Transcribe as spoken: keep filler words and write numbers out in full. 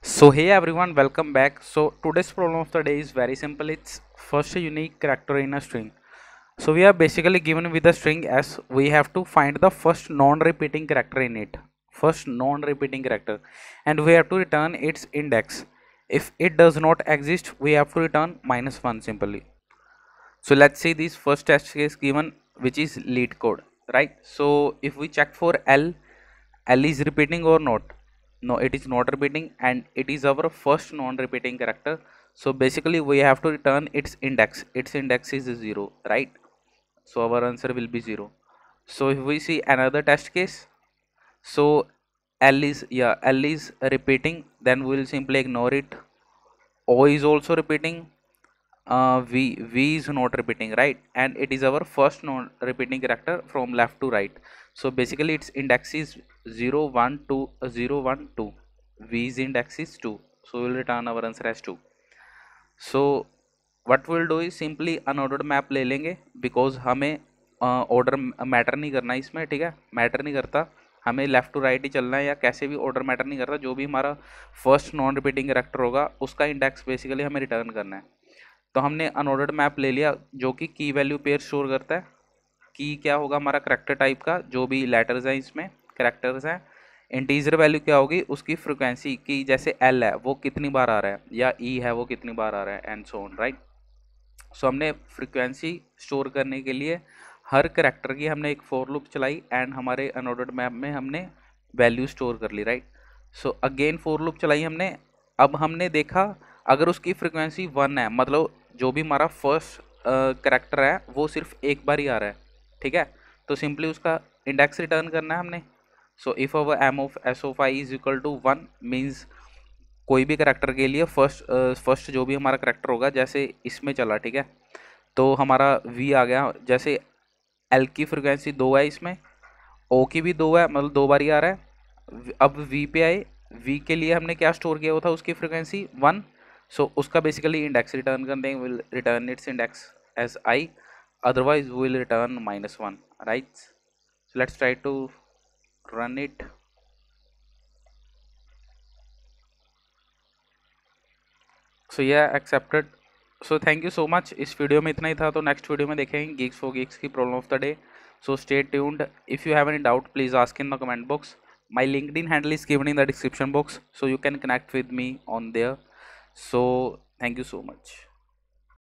So hey everyone, welcome back. So today's problem of the day is very simple. It's first unique character in a string. So we are basically given with a string S. We have to find the first non-repeating character in it. First non-repeating character, and we have to return its index. If it does not exist, we have to return minus one simply. So let's see this first test case given, which is lead code, right? So if we check for L, L is repeating or not? No, it is not repeating, and it is our first non-repeating character. So basically we have to return its index. Its index is zero, right? So our answer will be zero. So if we see another test case, so L is, yeah, L is repeating, then we will simply ignore it. O is also repeating, uh, v v is not repeating, right? And it is our first non repeating character from left to right. So basically its index is zero one two, uh, zero one two. V's index is two, so we'll return our answer as two. So what we'll do is simply unordered map ले लेंगे, because हमें order matter नहीं करना है इसमें, ठीक है? Matter नहीं करता, हमें लेफ्ट टू राइट ही चलना है, या कैसे भी ऑर्डर मैटर नहीं करता। जो भी हमारा फर्स्ट नॉन रिपीटिंग कैरेक्टर होगा उसका इंडेक्स बेसिकली हमें रिटर्न करना है। तो हमने अनऑर्डर्ड मैप ले लिया जो कि की वैल्यू पेयर स्टोर करता है। की क्या होगा? हमारा करेक्टर टाइप का, जो भी लेटर्स हैं इसमें करेक्टर्स हैं। इंटीजर वैल्यू क्या होगी? उसकी फ्रिक्वेंसी की, जैसे एल है वो कितनी बार आ रहा है, या ई है वो कितनी बार आ रहा है, and so on, right? So हमने फ्रिक्वेंसी स्टोर करने के लिए हर करेक्टर की हमने एक फॉर लूप चलाई, एंड हमारे अनऑर्डर्ड मैप में हमने वैल्यू स्टोर कर ली, right? So again for loop चलाई हमने। अब हमने देखा अगर उसकी फ्रिक्वेंसी वन है, मतलब जो भी हमारा फर्स्ट करेक्टर है वो सिर्फ एक बार ही आ रहा है, ठीक है? तो सिंपली उसका इंडेक्स रिटर्न करना है हमने। So if our M of S of I is equal to one, means कोई भी करेक्टर के लिए फर्स्ट फर्स्ट जो भी हमारा करेक्टर होगा, जैसे इसमें चला, ठीक है? तो हमारा वी आ गया। जैसे एल की फ्रिक्वेंसी दो है, इसमें ओ की भी दो है, मतलब दो बार ही आ रहा है। अब वी पे आए, वी के लिए हमने क्या स्टोर किया हुआ था? उसकी फ्रिक्वेंसी वन। सो उसका बेसिकली इंडेक्स रिटर्न कर देंगे, will return its index as I, otherwise will return minus one, right? So let's try to run it. So ये accepted. So thank you so much. इस video में इतना ही था, तो नेक्स्ट वीडियो में देखेंगे गिग्स फॉर गिग्स की problem of the day. So stay tuned. If you have any doubt please ask in the comment box. My LinkedIn handle is given in the description box, so you can connect with me on there. So thank you so much.